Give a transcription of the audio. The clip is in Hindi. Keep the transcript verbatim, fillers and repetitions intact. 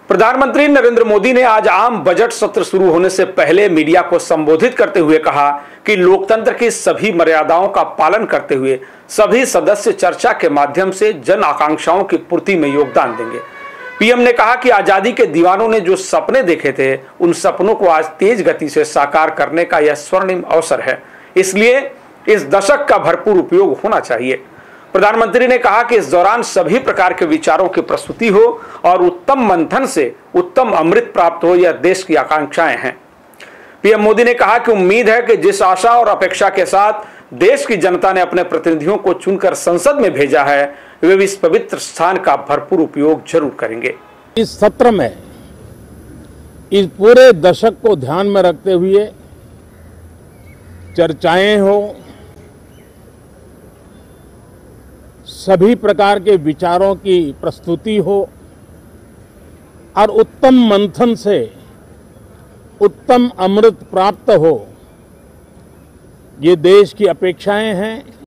प्रधानमंत्री नरेंद्र मोदी ने आज आम बजट सत्र शुरू होने से पहले मीडिया को संबोधित करते हुए कहा कि लोकतंत्र की सभी मर्यादाओं का पालन करते हुए सभी सदस्य चर्चा के माध्यम से जन आकांक्षाओं की पूर्ति में योगदान देंगे। पीएम ने कहा कि आजादी के दीवानों ने जो सपने देखे थे, उन सपनों को आज तेज गति से साकार करने का यह स्वर्णिम अवसर है, इसलिए इस दशक का भरपूर उपयोग होना चाहिए। प्रधानमंत्री ने कहा कि इस दौरान सभी प्रकार के विचारों की प्रस्तुति हो और उत्तम मंथन से उत्तम अमृत प्राप्त हो, यह देश की आकांक्षाएं हैं। पीएम मोदी ने कहा कि उम्मीद है कि जिस आशा और अपेक्षा के साथ देश की जनता ने अपने प्रतिनिधियों को चुनकर संसद में भेजा है, वे इस पवित्र स्थान का भरपूर उपयोग जरूर करेंगे। इस सत्र में इस पूरे दशक को ध्यान में रखते हुए चर्चाएं हो, सभी प्रकार के विचारों की प्रस्तुति हो और उत्तम मंथन से उत्तम अमृत प्राप्त हो, ये देश की अपेक्षाएं हैं।